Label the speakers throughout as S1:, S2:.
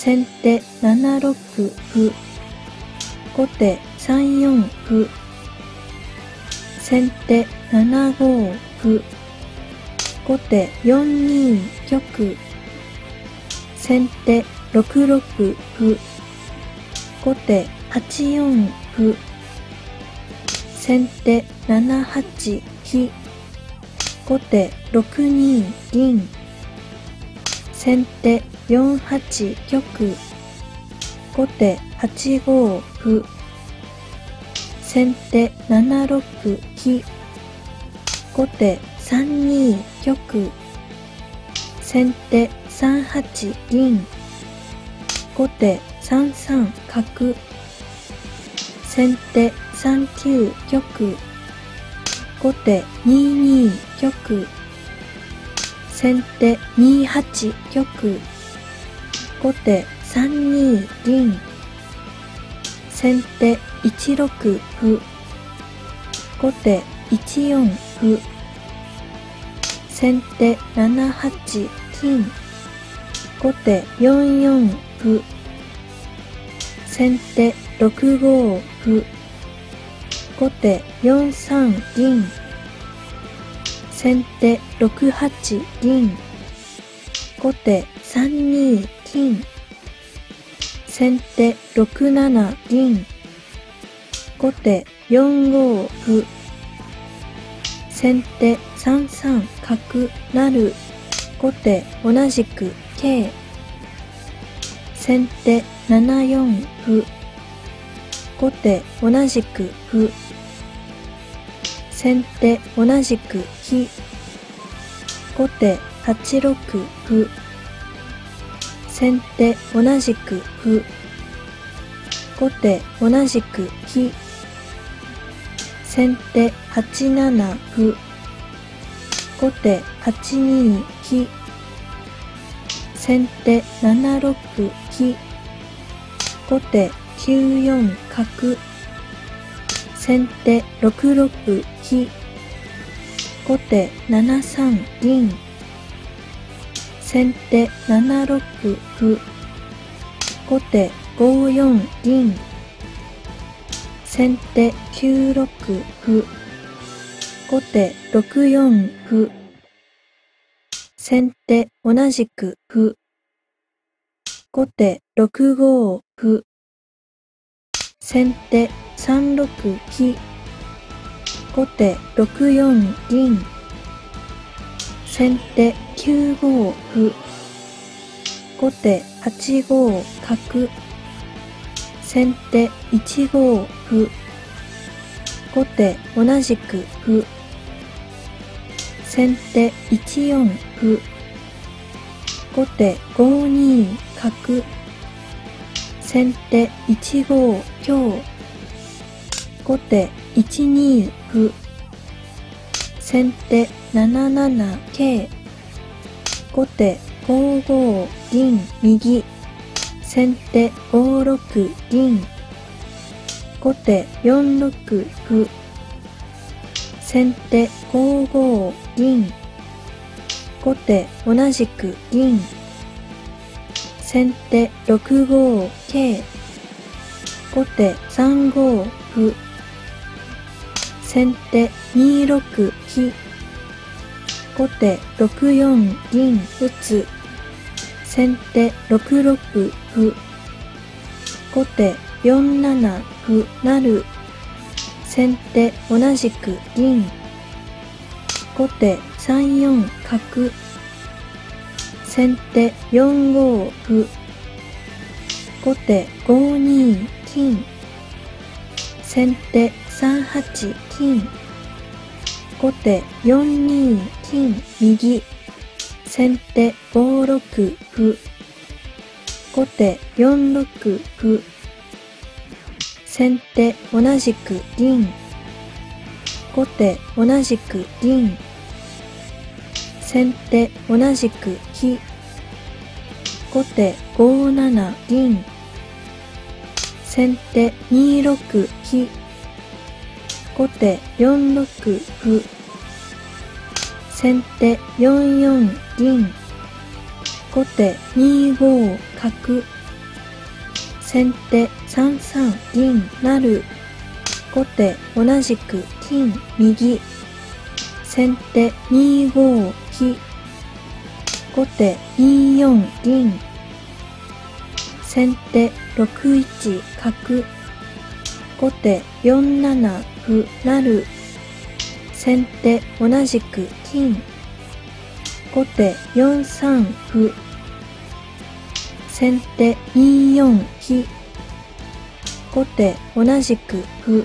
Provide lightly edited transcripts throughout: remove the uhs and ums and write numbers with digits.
S1: 先手7六歩、後手3四歩、先手7五歩、後手4二玉、先手6六歩、後手8四歩、先手7八飛、後手6二銀、先手4八玉、後手8五歩、先手7六飛、後手3二玉、先手3八銀、後手3三角、先手3九玉、後手2二玉、先手2八玉、後手3二銀、先手1六歩、後手1四歩、先手7八金、後手4四歩、先手6五歩、後手4三銀、先手6八銀、後手3二金、先手6七銀、後手4五歩、先手3三角成、後手同じく桂、先手7四歩、後手同じく歩、先手同じく飛、後手8六歩、先手同じく歩、後手同じく飛、先手8七歩、後手8二飛、先手7六飛、後手9四角、先手6六飛、後手7三銀、先手7六歩、後手5四銀、先手9六歩、後手6四歩、先手同じく歩、後手6五歩、先手3六飛、後手6四銀、先手9五歩、後手8五角、先手1五歩、後手同じく歩、先手1四歩、後手5二角、先手1五香、後手1二歩、先手7七桂、後手5五銀右、先手5六銀、後手4六歩、先手5五銀、後手同じく銀、先手6五桂、後手3五歩、先手2六飛、後手6四銀打つ、先手6六歩、後手4七歩成、先手同じく銀、後手3四角、先手4五歩、後手5二金、先手3八金、後手4二金右、先手5六歩、後手4六歩、先手同じく銀、後手同じく銀、先手同じく飛、後手5七銀、先手2六飛、後手4六歩、先手4四銀、後手2五角、 先手3三銀成。後手同じく金右。先手2五飛。後手2四銀。先手6一角。後手4七歩成。先手同じく金。後手4三歩。先手2四飛。後手同じく歩。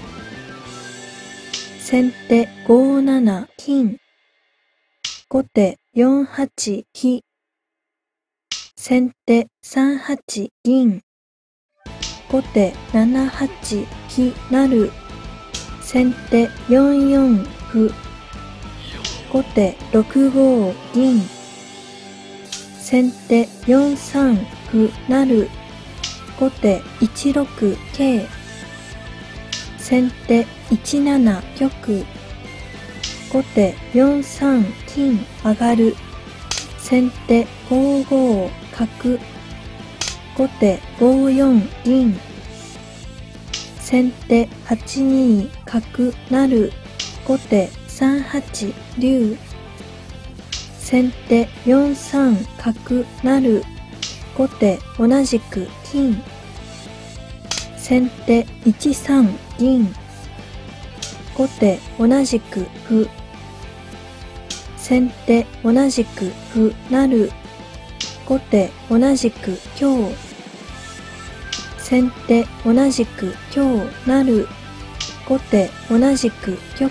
S1: 先手5七金。後手4八飛。先手3八銀。後手7八飛成。先手4四歩。後手6五銀。先手4三歩成。後手1六桂。先手1七玉。後手4三金上がる。先手5五角。後手5四銀。先手8二角成。後手3八竜。先手4三角成。後手同じく金。先手1三銀。後手同じく歩。先手同じく歩成。後手同じく香。先手同じく香成。後手同じく玉。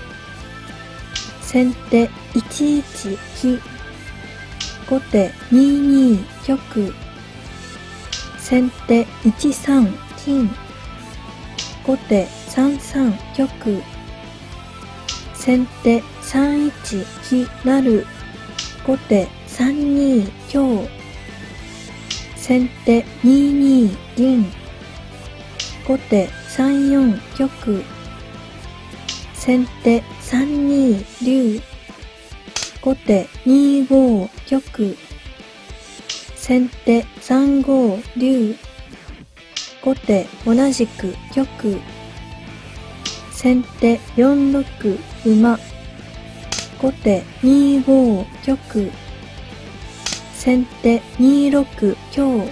S1: 先手1一飛。後手2二玉。先手1三金。後手3三玉。先手3一飛成。後手3二香。先手2二銀。後手3四玉。先手3二竜。後手2五玉。先手3五竜。後手同じく玉。先手4六馬。後手2五玉。先手2六香。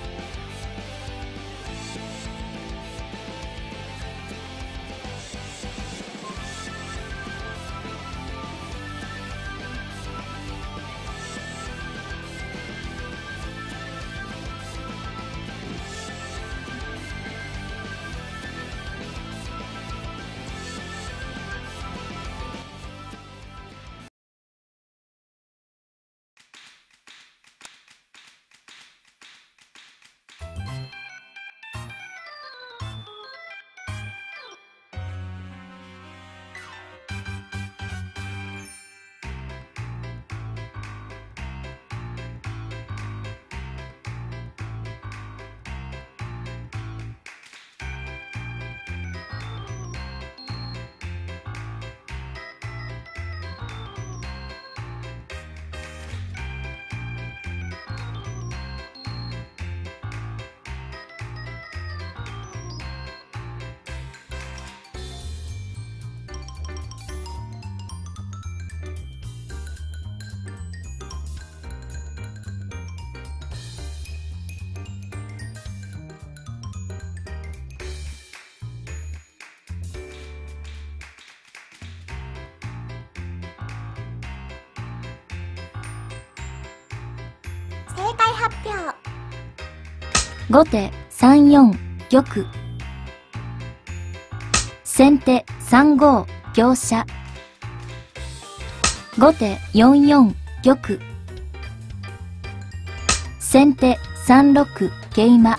S2: 正解発表。
S3: 後手3四玉。先手3五香車。後手4四玉。先手3六桂馬。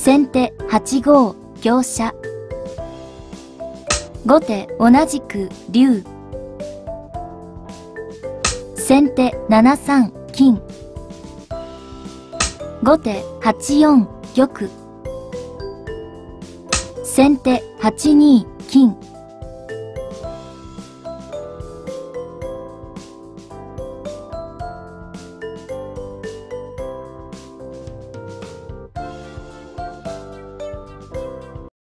S3: 先手8五香車。後手同じく竜。先手7三金。後手8四玉。先手8二金。